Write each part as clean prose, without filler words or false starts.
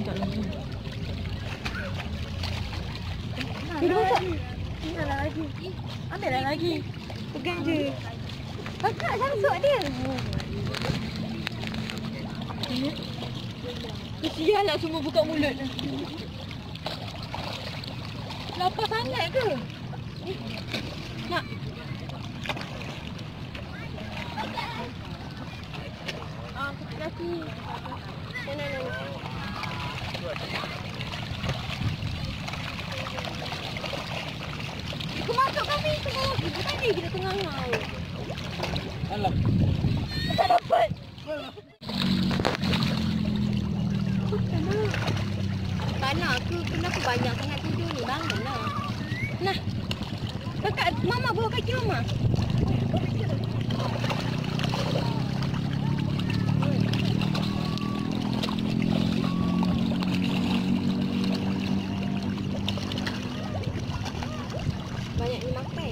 tak lagi. Ambillah lagi. Ambillah lagi. Pegang je. Kakak sangsup dia. Kesianlah semua buka mulut. Lapar sangat ke? Nak. Kaki kaki. Mana. Kau masuk kami semua lagi. Tadi kita tengah ngau. Alah. Tak dapat. Tanah aku kenapa banyak sangat tidur ni? Bangunlah. Nah. Kakak mama bawa kaki mama. Banyak ni makan.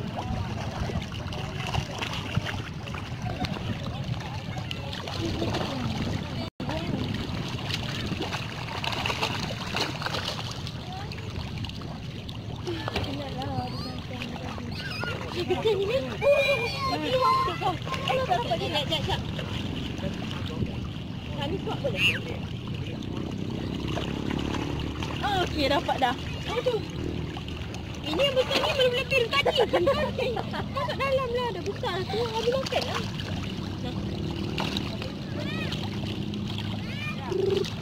Kita ni ni. Ini mama kau. Kalau tak dapat dia jap. Kami kuat boleh. Okey, dapat dah. Aduh. Ini yang besar ni belum lebih tadi. Masuk dalam lah. Dah besar tu. Habis makan lah. Nah.